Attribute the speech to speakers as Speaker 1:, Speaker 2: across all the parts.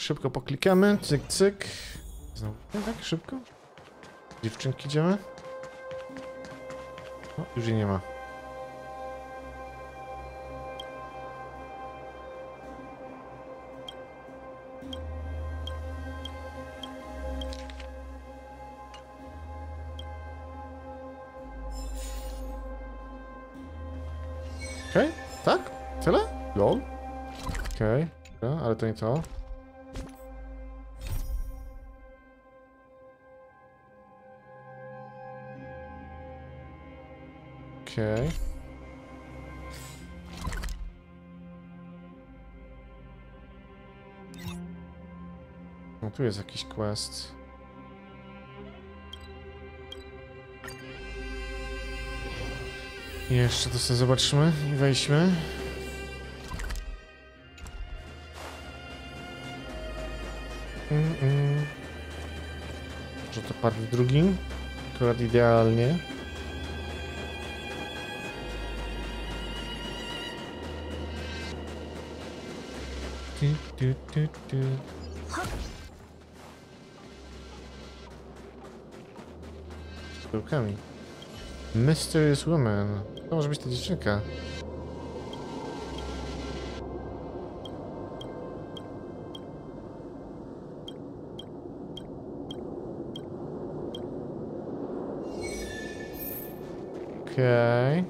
Speaker 1: szybko poklikamy, cyk, cyk. Znowu tak szybko? Dziewczynki idziemy? O, już jej nie ma. Okej, tak? Tyle? Lol. Okej, ale to nie to. Okej. No tu jest jakiś quest. Jeszcze to sobie zobaczmy i wejdźmy. Może to part drugi? Akurat idealnie. Z tyłkami. Mysterious Woman. To może być ta dziewczynka. Okej.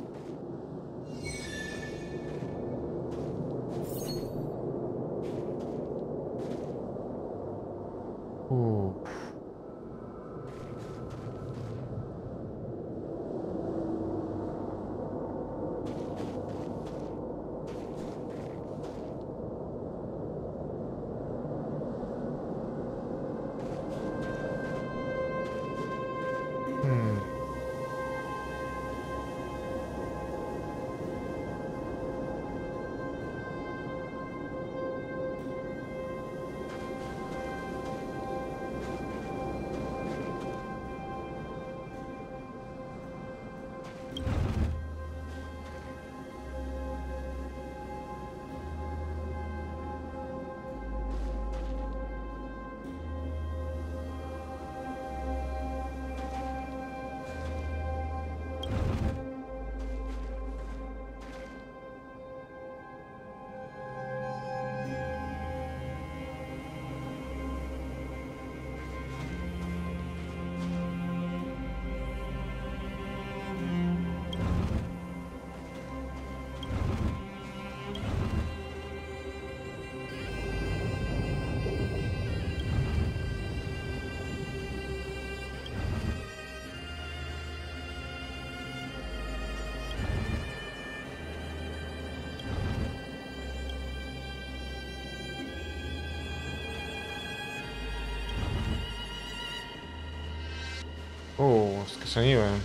Speaker 1: Skaszaniłem.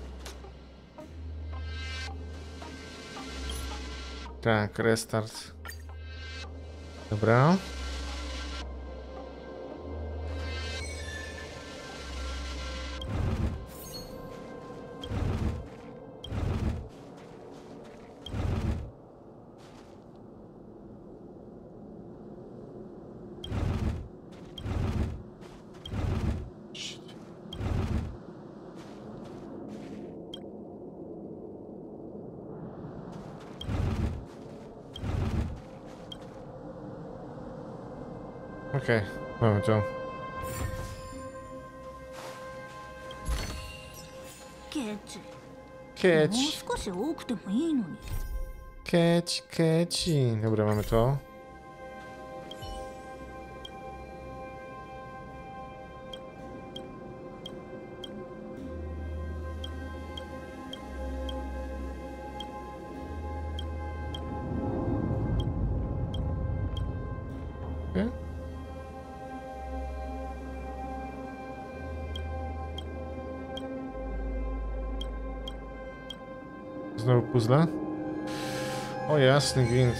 Speaker 1: Tak, restart. Dobra. Okej, mamy to.
Speaker 2: ケチ、もう
Speaker 1: Keć,
Speaker 2: 少し多くてもいいのに。
Speaker 1: keć, keci. Dobra, mamy to. Okay. Znowu puzzle. O jasny gwint.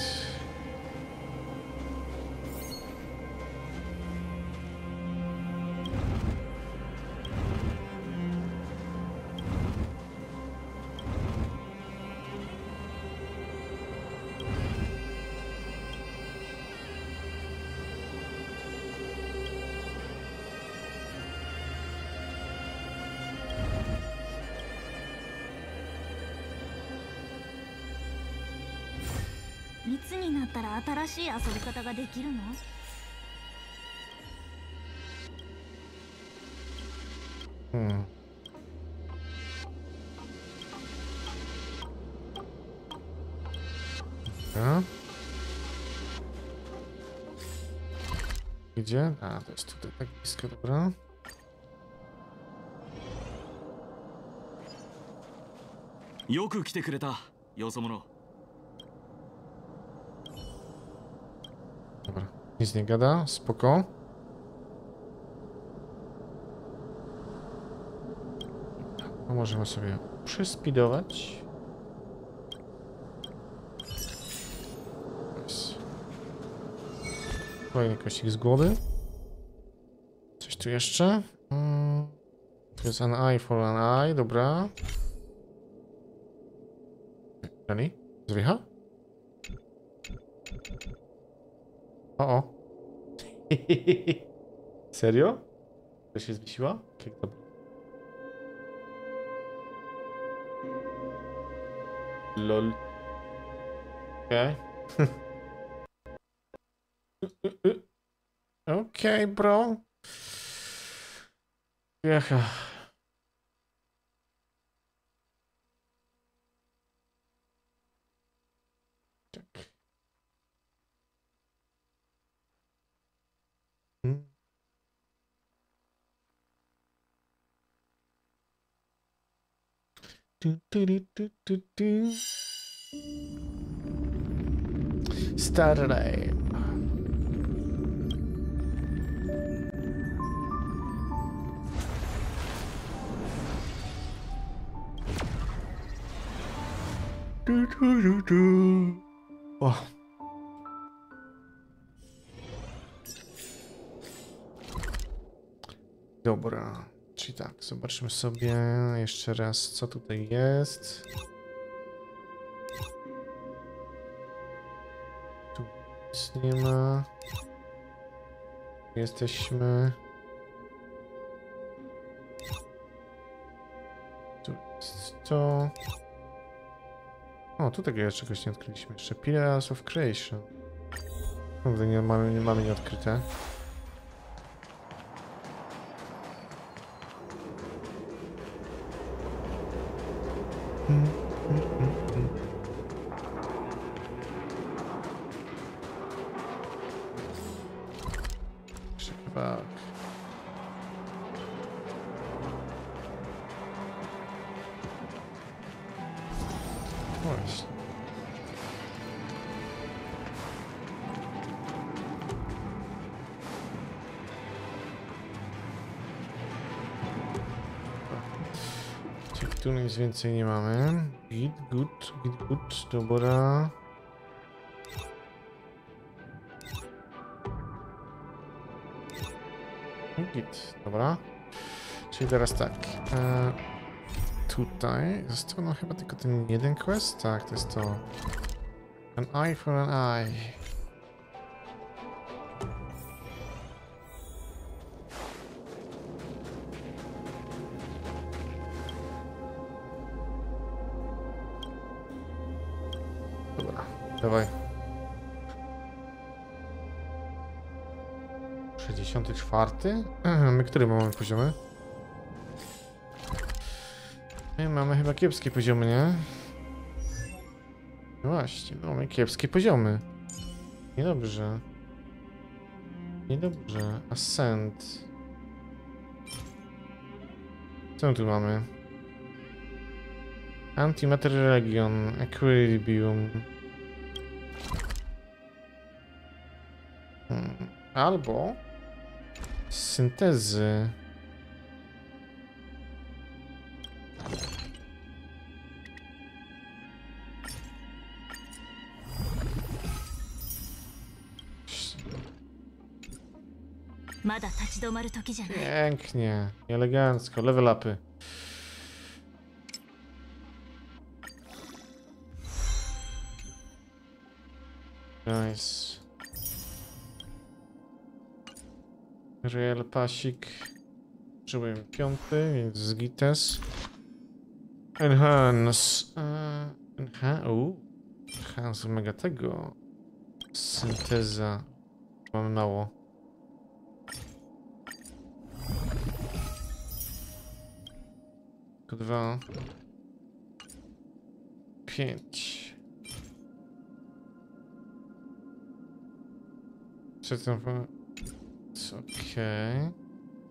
Speaker 2: つになったら新しい遊び方ができるの？
Speaker 1: Dobra. Gdzie? A, to jest tutaj tak blisko, dobra. Dobra, nic nie gada, spoko. No możemy sobie przyspeedować. Kolejny kościk z głowy. Coś tu jeszcze? To jest an eye for an eye, dobra. Dani? Zwycha? O. Serio? To się zwiesiła? Jak to... Lol. Okej. Okej, bro. Jecha. Tak. Saturday. O. Dobra, czyli tak, zobaczmy sobie jeszcze raz, co tutaj jest. Tu nic nie ma. Jesteśmy. Tu jest to. O, tu tego jeszcze czegoś nie odkryliśmy. Jeszcze Pillars of Creation. Kurde, nie mamy nieodkryte. Jeszcze kawałek. Właśnie. Czyli tu nic więcej nie mamy. Git, good, dobra. Git, dobra. Czyli teraz tak. Tutaj został nam chyba tylko ten jeden quest? Tak, to jest to. An eye for an eye. Dobra, dawaj. 64? My który mamy poziomy? My mamy chyba kiepskie poziomy, nie? No właśnie, mamy kiepskie poziomy. Niedobrze. Niedobrze. Ascent. Co my tu mamy? Antimatter Region. Equilibrium. Albo syntezy. Pięknie, elegancko, level upy. Nice. Real pasik. Użyłem 5, więc z gites. Enhance. Enhance mega tego. Synteza. Mamy mało. Tylko 2. 5. Przedtem... Okej.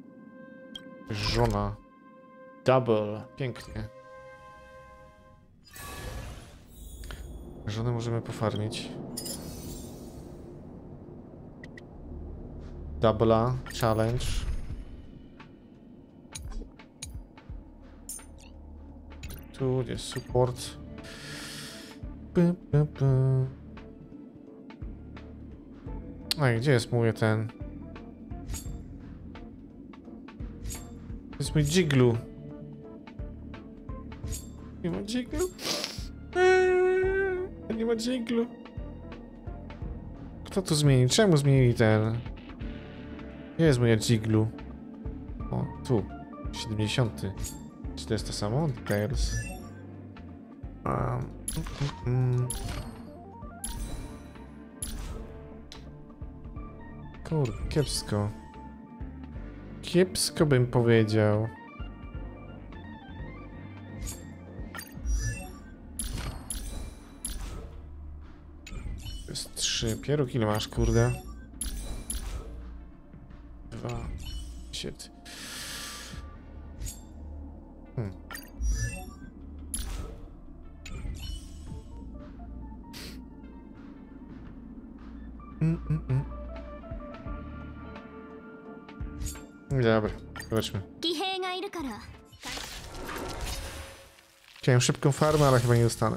Speaker 1: Żona. Double. Pięknie. Żonę możemy pofarmić. Double'a. Challenge. Tu jest support. Ej, gdzie jest mój ten? To jest mój Jiglu. Nie ma Jiglu? Nie ma Jiglu. Kto tu zmieni? Czemu zmienili ten? Gdzie jest moja Jiglu? O, tu. 70. Czy to jest to samo? Details. Kurde, kiepsko. Kiepsko bym powiedział. To jest 3. Pieruk, ile masz, kurde? 2. Shit. Dobra, zobaczmy. Chciałem szybką farmę, ale chyba nie dostanę.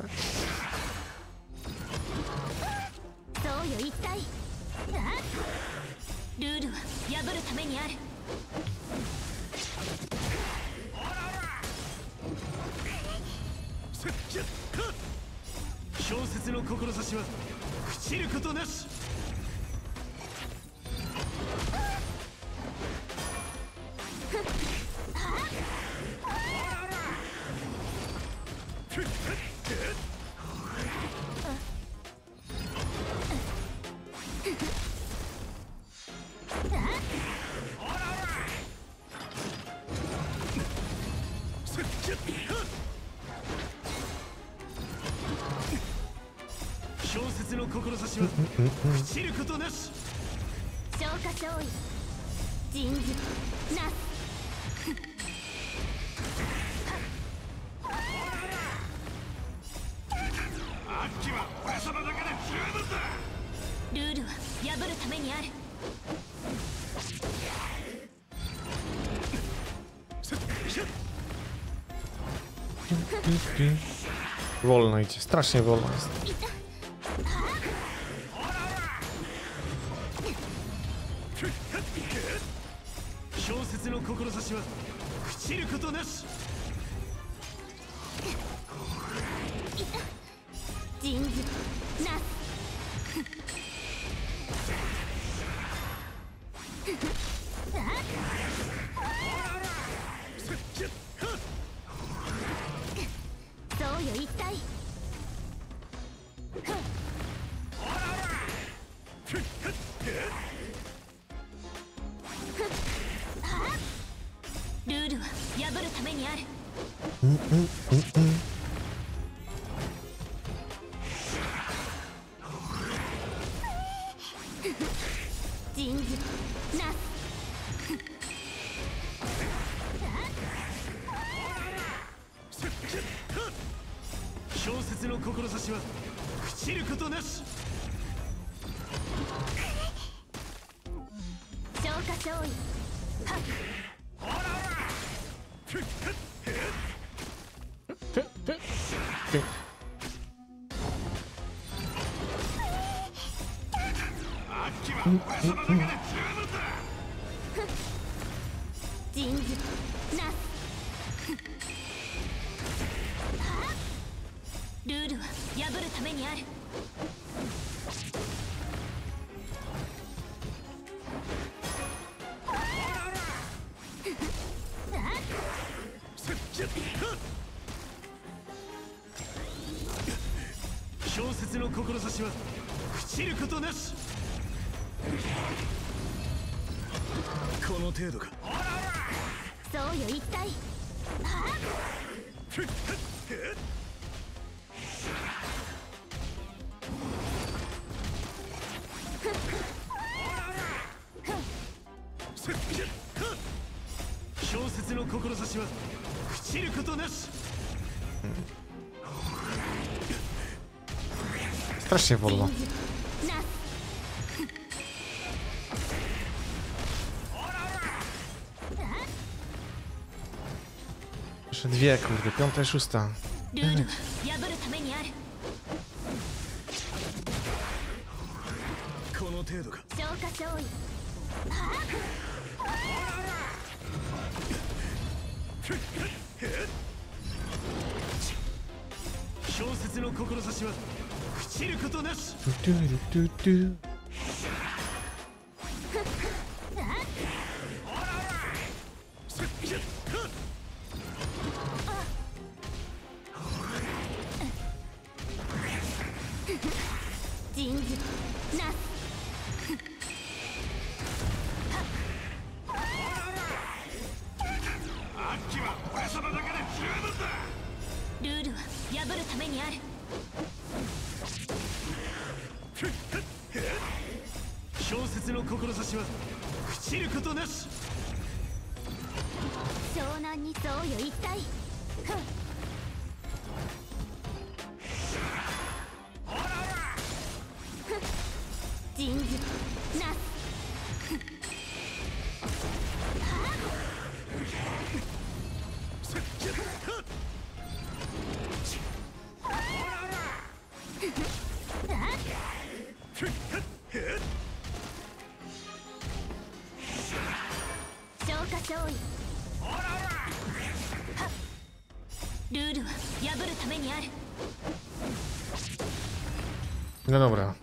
Speaker 1: Wolno idzie, strasznie wolno jest.
Speaker 3: 散ることなし。この程度か。
Speaker 2: そうよ一体。
Speaker 3: 小説の志は朽ちることなし。
Speaker 1: Strasznie wolno. Jeszcze dwie, kurde, piąta i szósta.
Speaker 2: ルールは破るためにある。
Speaker 3: この程度か。
Speaker 2: 消化勝利。
Speaker 3: 小説の志は朽ちることなし。
Speaker 1: ドゥドゥドゥドゥ。
Speaker 2: 人事なす。
Speaker 3: アッキは俺様だけで十分だ。
Speaker 2: ルールは破るためにある。
Speaker 3: 小説の志は朽ちることなし。
Speaker 2: 湘南にそうよ一体。人事なす。消化勝利。ルールは破るためにある。
Speaker 1: No dobra.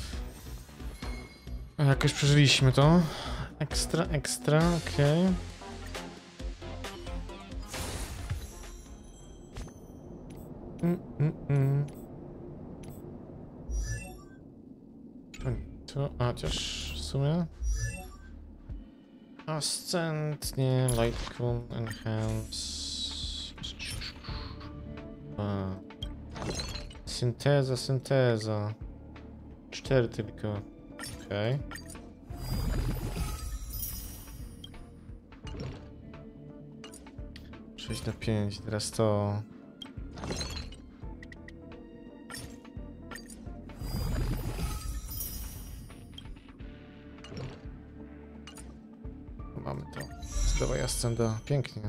Speaker 1: Jakoś przeżyliśmy to. Ekstra, ekstra, okej. To, a chociaż w sumie... Ascent, nie, Lightcon, Enhance... A. Synteza, synteza. 4 tylko. Okej. Okay. 6/5, teraz to. Mamy to. Zdawaj ascenda. Pięknie.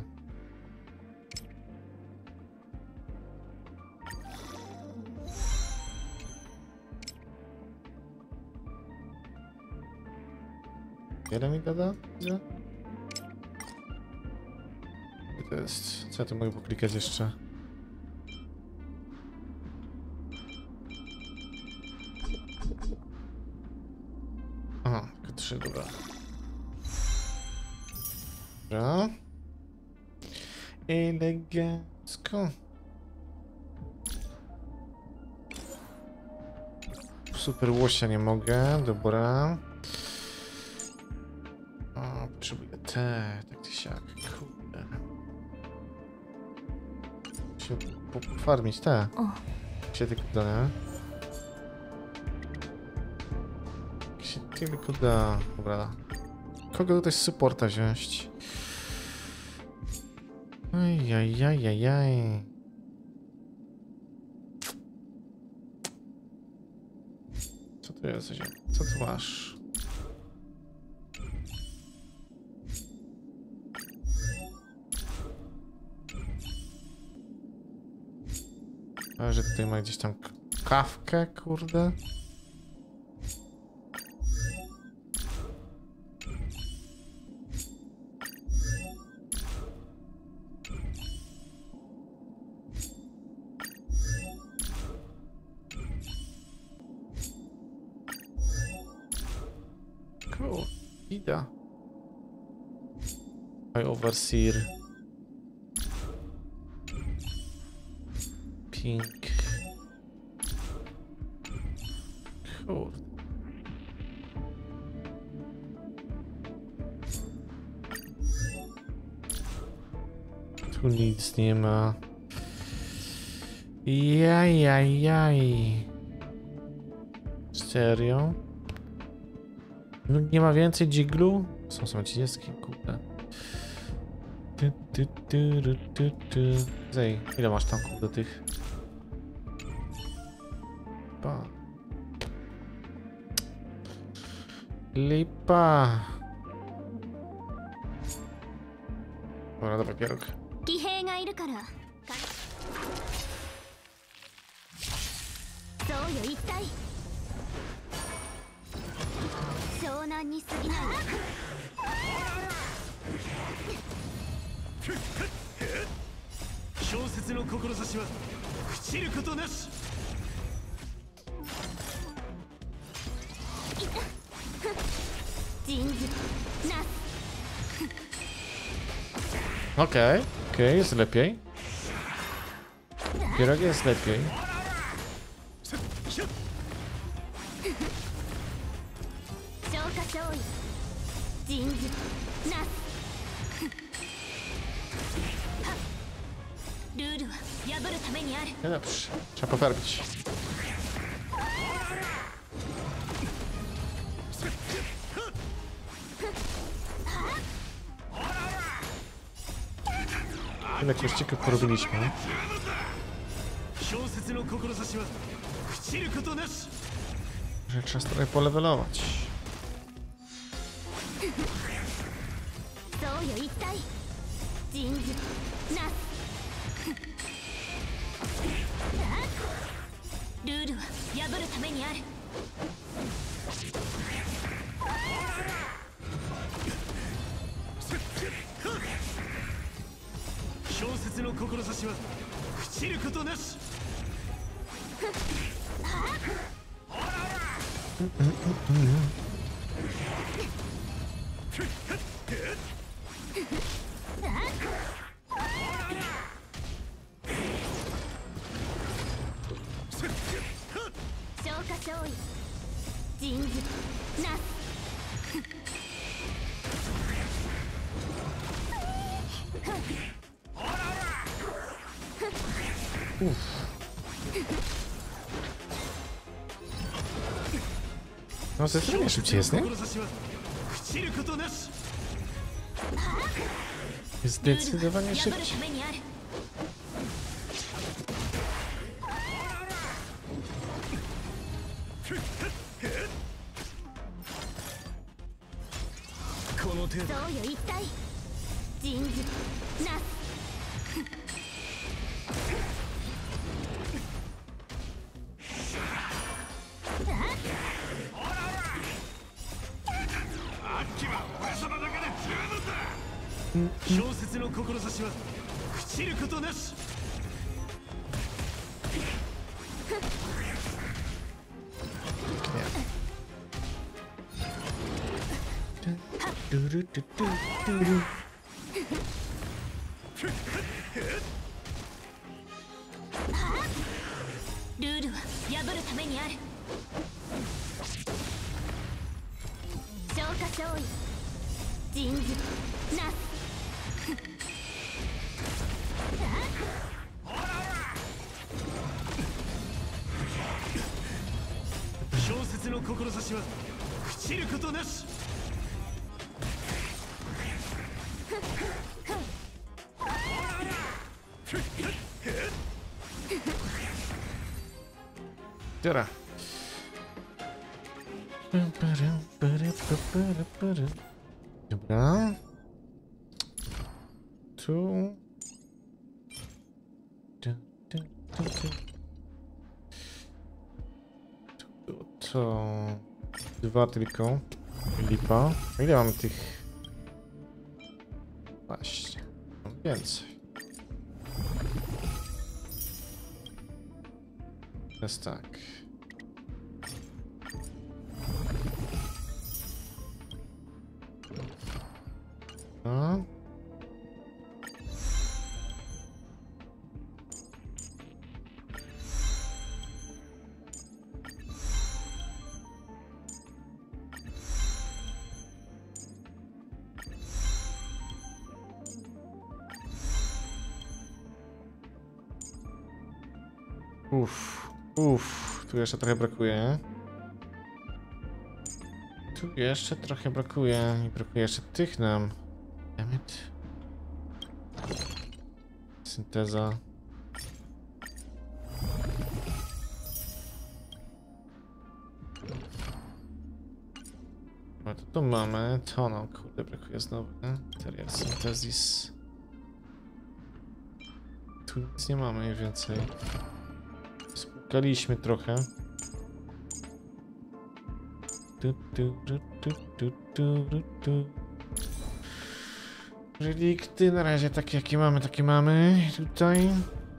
Speaker 1: Wiele mi gada? Widzę. Co to jest? Co ja tu mogę poklikać jeszcze? Aha, tylko 3, dobra. Dobra. Elegancko. Super łosia nie mogę, dobra. O, potrzebuję te, tak czy siak, kurde. Musimy pofarmić te. Się tylko da, nie? Jak się tylko da. Dobra. Kogo tutaj z supporta wziąć? Ajajajajaj. Co tu jest? Co tu masz? A że tutaj ma gdzieś tam kawkę, kurde. Cool. Ida. I overseer. Pink. Kurde. Tu nic nie ma. Jaj. Serio? No, nie ma więcej dżiglu? Są 30, kurde. Zej, ile masz tam do tych? Pa. Lipa. Dobra, dawaj pieróg.
Speaker 2: 騎兵がいるからそうよ一体湘南に過ぎない
Speaker 3: 小説の志は朽ちることなし。
Speaker 2: 人事なす
Speaker 1: Okej, jest lepiej. Pierog jest lepiej.
Speaker 2: 消化勝利人事なすルールは破るためにある
Speaker 1: No dobrze, trzeba pofarbić. Ile kościków porobiliśmy?
Speaker 3: 小説の志は朽ちることなし。
Speaker 1: Że trzeba trochę polewelować.
Speaker 2: そうよ一体人事なすルールは破るためにある
Speaker 3: 小説の志は朽ちることなし。
Speaker 2: 消化勝利人事なす
Speaker 1: No zdecydowanie szybciej jest, nie?
Speaker 3: 志は朽ちることなし。
Speaker 1: Zdecydowanie
Speaker 2: 破る
Speaker 1: szybciej.
Speaker 2: ためにある
Speaker 3: この程度。
Speaker 2: そうよ一体人事なす
Speaker 3: 小説の志は朽ちることなし。
Speaker 2: ルールは破るためにある消化勝利人事なす
Speaker 3: 小説の志は朽ちることなし。
Speaker 1: Dobra. Dobra. Tu. Tu to 2 tylko. Lipa. Ile mamy tych? Właśnie. Mam więcej. Teraz tak. No. Tu jeszcze trochę brakuje. Tu jeszcze trochę brakuje. I brakuje jeszcze tych nam. Damn it. Synteza. No to tu mamy. To nam kurde brakuje znowu. Material synthesis. Tu nic nie mamy więcej. Spukaliśmy trochę. Relikty na razie takie jakie mamy, takie mamy tutaj.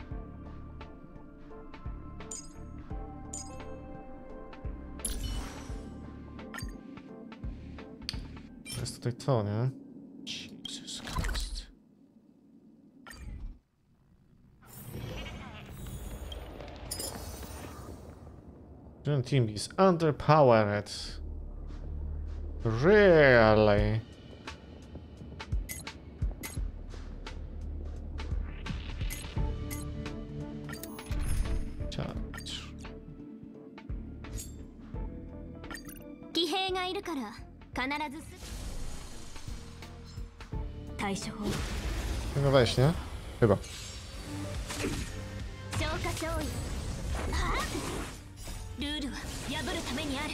Speaker 1: To jest tutaj to, nie? Jesus Christ. Your team is underpowered. Really? Charge.
Speaker 2: 騎兵がいるから必ず対処法
Speaker 1: No weź, nie? Chyba.
Speaker 2: 消化勝利ルールは破るためにある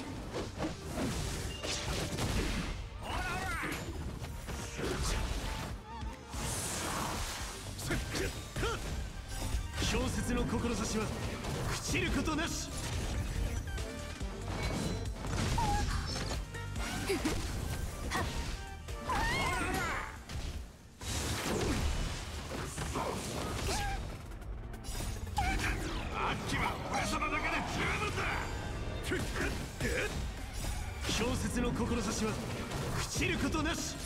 Speaker 3: 氷雪の志は朽ちることなし氷雪の志は朽ちることなし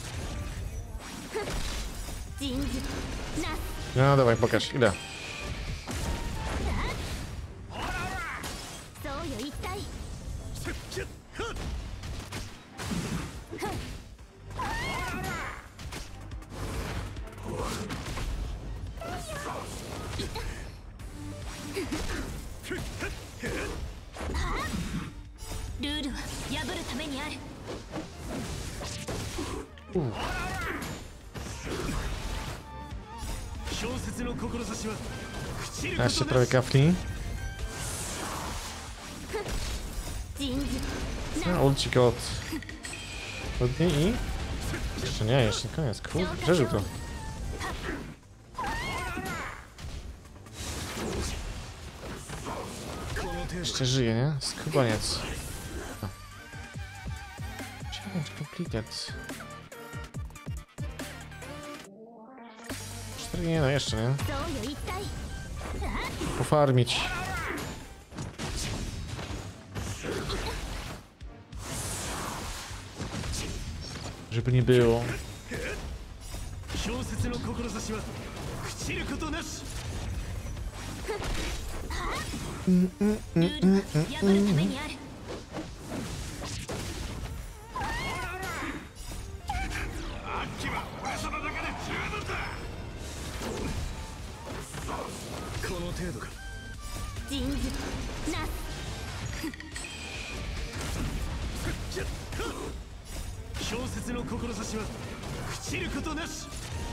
Speaker 2: 人事なす
Speaker 1: No dawaj, pokaż ile.
Speaker 2: そうよ一体 ルールは破るためにある
Speaker 3: 氷雪の志は朽ちるこ
Speaker 1: Jeszcze
Speaker 3: と
Speaker 1: prawie
Speaker 3: なし
Speaker 1: kafli.
Speaker 2: 人事
Speaker 1: No, ulcik od niej i... Jeszcze nie, jeszcze nie koniec. Kurde, przeżył to. Jeszcze żyje, nie? Skubaniec. Challenge completed. 4 nie, no jeszcze nie.
Speaker 2: そうよ一体
Speaker 1: Pofarmić. Żeby nie było.
Speaker 3: 氷雪の志は朽ちることなし
Speaker 2: ルールは破るためにある
Speaker 3: 秋は俺様だけで十分だこの程度か
Speaker 2: 人事なす
Speaker 3: 氷雪の志は朽ちることなし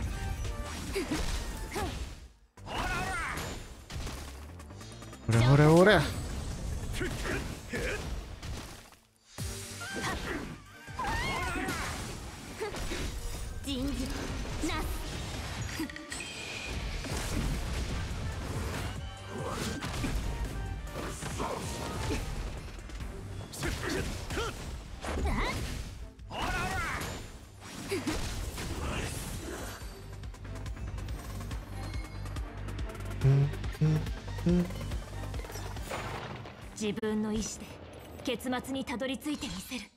Speaker 1: Ura, ura, ura.
Speaker 2: 人事なす 自分の意志で結末にたどり着いてみせる